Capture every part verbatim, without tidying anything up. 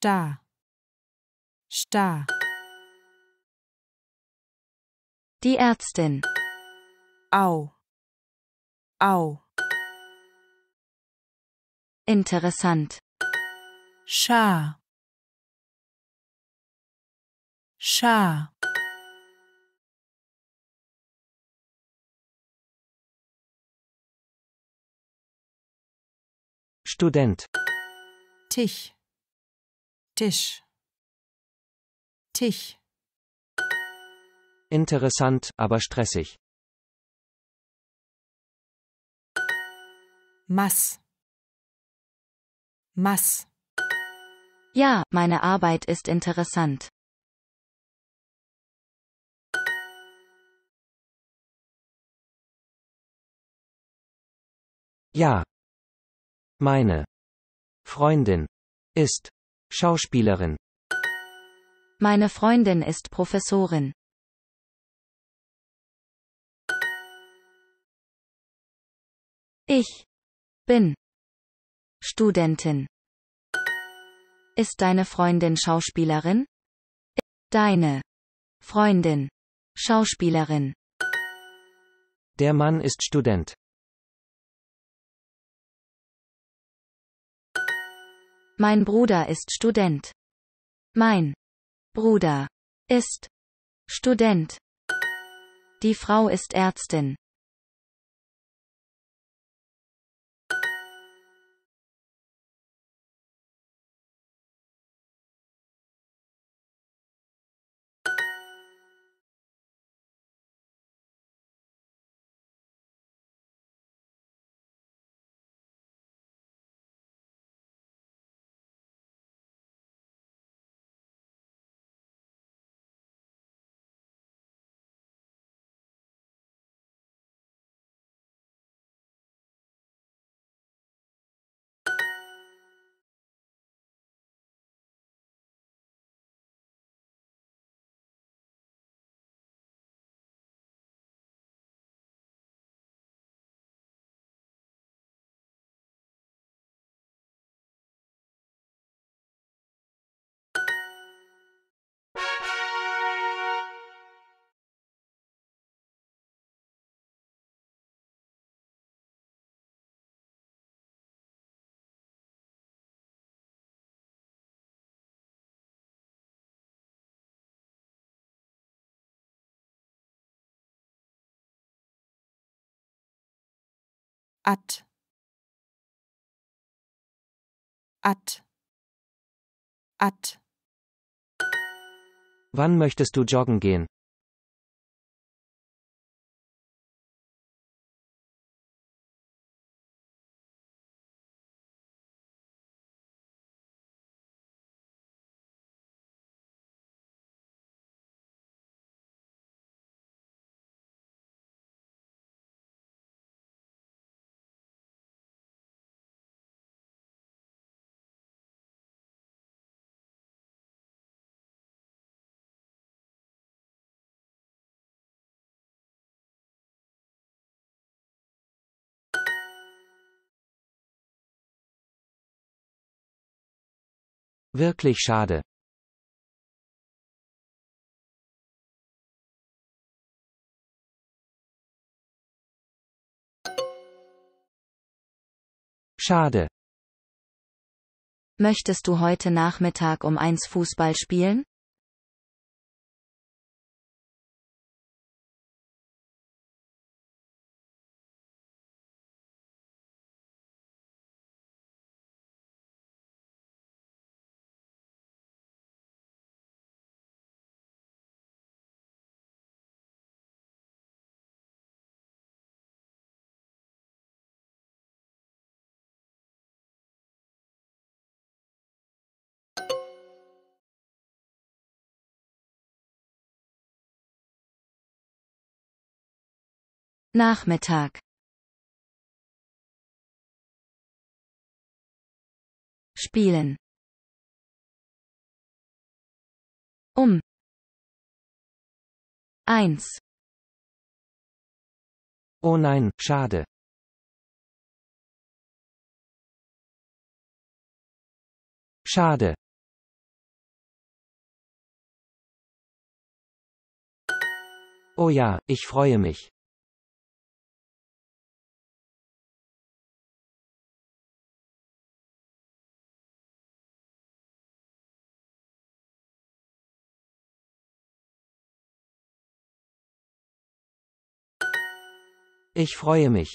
Starr. Starr. Die Ärztin. Au. Au. Interessant. Schar. Schar. Student. Tisch. Tisch. Tisch. Interessant, aber stressig. Mass. Mass. Ja, meine Arbeit ist interessant. Ja. Meine Freundin ist Schauspielerin. Meine Freundin ist Professorin. Ich bin Studentin. Ist deine Freundin Schauspielerin? Deine Freundin Schauspielerin. Der Mann ist Student. Mein Bruder ist Student. Mein Bruder ist Student. Die Frau ist Ärztin. At. At. At. Wann möchtest du joggen gehen? Wirklich schade. Schade. Möchtest du heute Nachmittag um eins Fußball spielen? Nachmittag. Spielen. Um. Eins. Oh nein, schade. Schade. Oh ja, ich freue mich. Ich freue mich.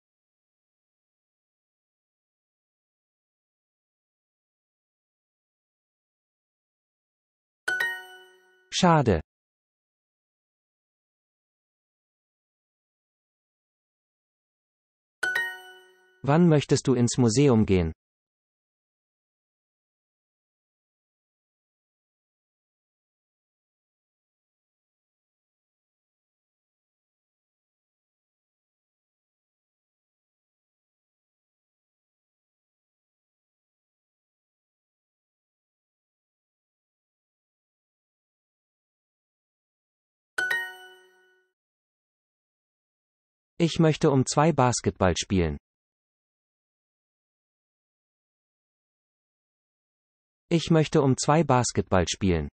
Schade. Wann möchtest du ins Museum gehen? Ich möchte um zwei Basketball spielen. Ich möchte um zwei Basketball spielen.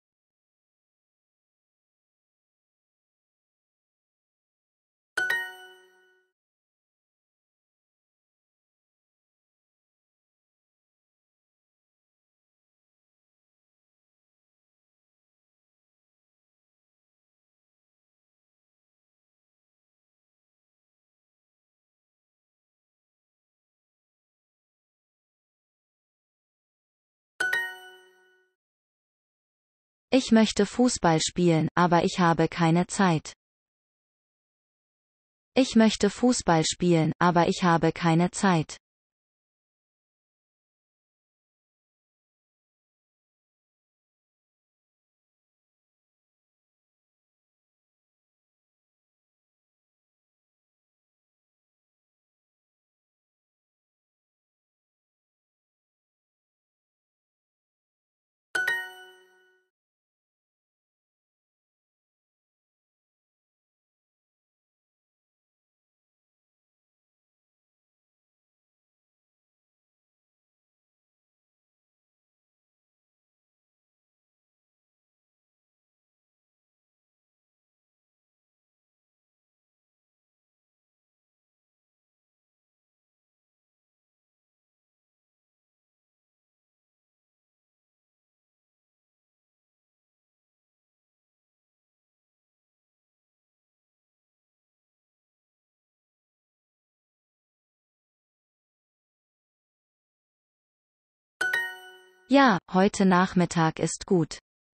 Ich möchte Fußball spielen, aber ich habe keine Zeit. Ich möchte Fußball spielen, aber ich habe keine Zeit. Ja, heute Nachmittag ist gut.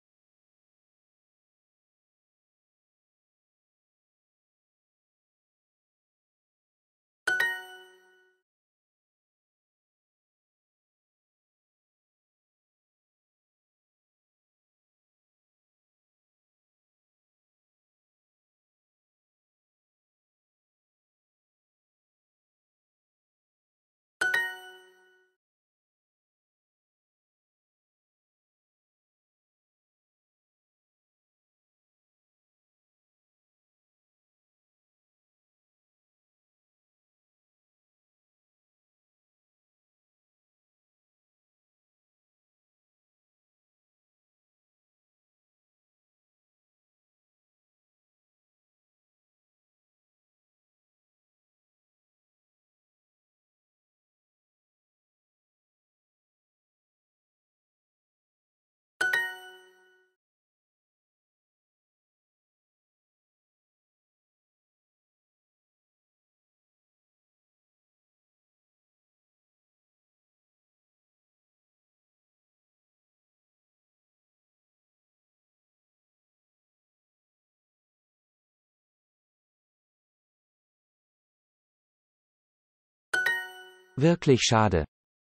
Wirklich schade.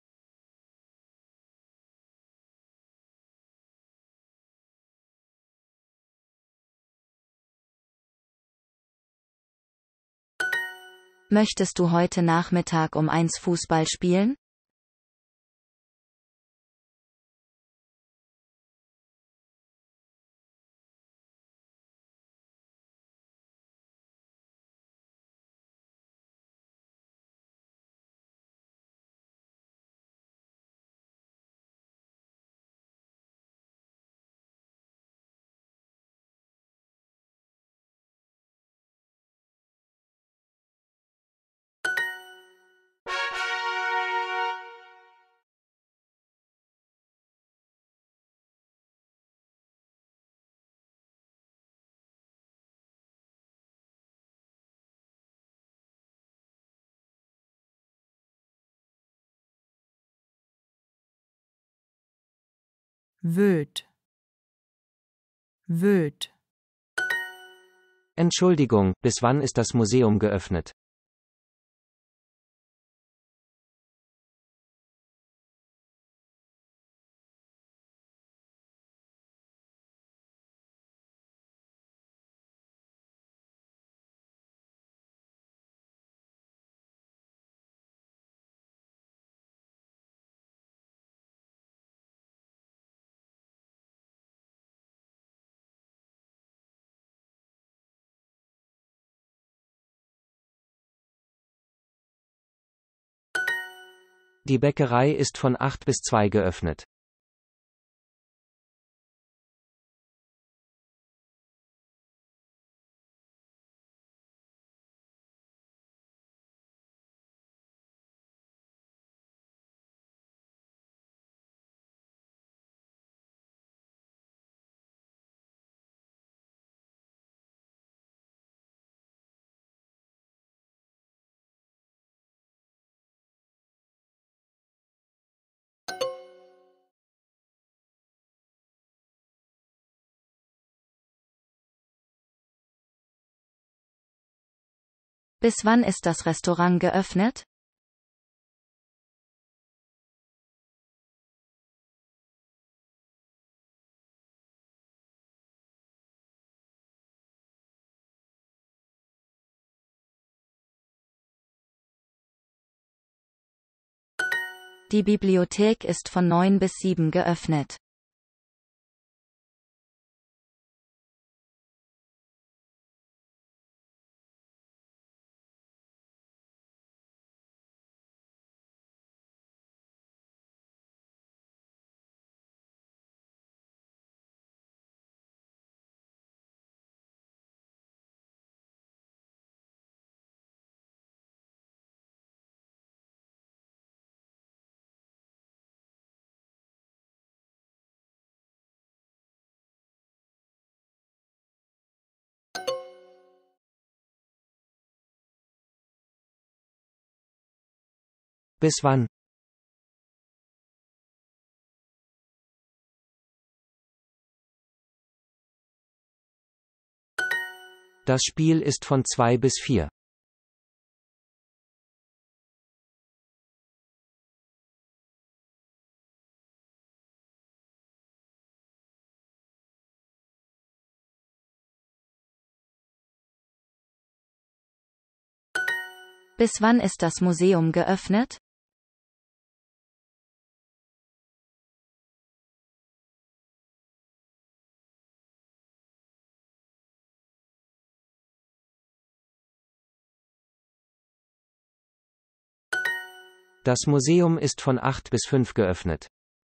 Möchtest du heute Nachmittag um eins Fußball spielen? Wöd, wöd. Entschuldigung, bis wann ist das Museum geöffnet? Die Bäckerei ist von acht bis zwei geöffnet. Bis wann ist das Restaurant geöffnet? Die Bibliothek ist von neun bis sieben geöffnet. Bis wann? Das Spiel ist von zwei bis vier. Bis wann ist das Museum geöffnet? Das Museum ist von acht bis fünf geöffnet.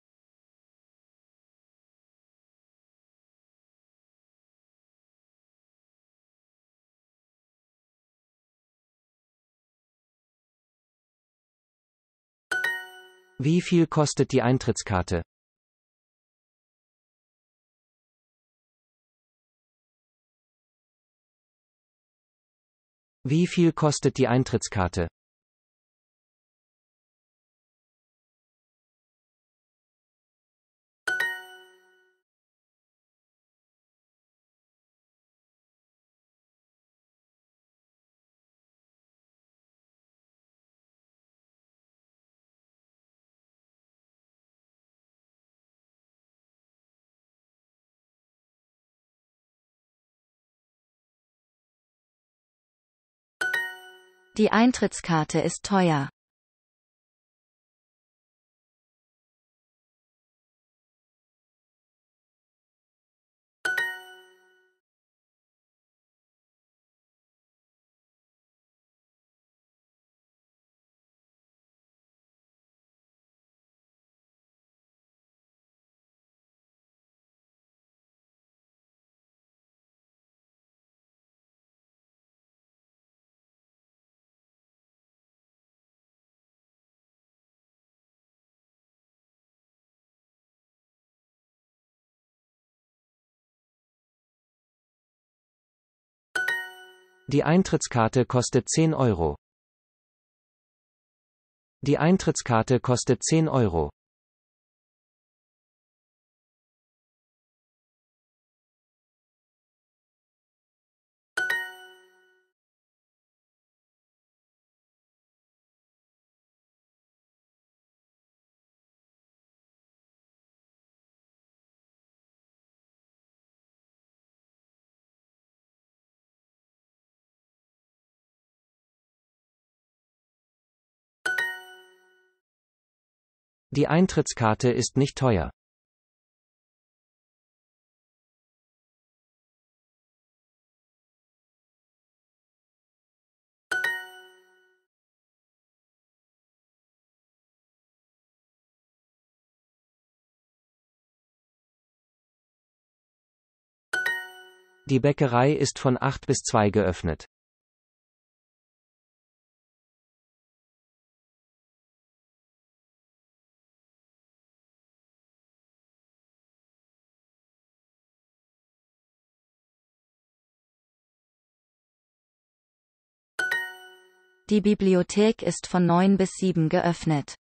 Wie viel kostet die Eintrittskarte? Wie viel kostet die Eintrittskarte? Die Eintrittskarte ist teuer. Die Eintrittskarte kostet zehn Euro. Die Eintrittskarte kostet zehn Euro. Die Eintrittskarte ist nicht teuer. Die Bäckerei ist von acht bis zwei geöffnet. Die Bibliothek ist von neun bis sieben geöffnet.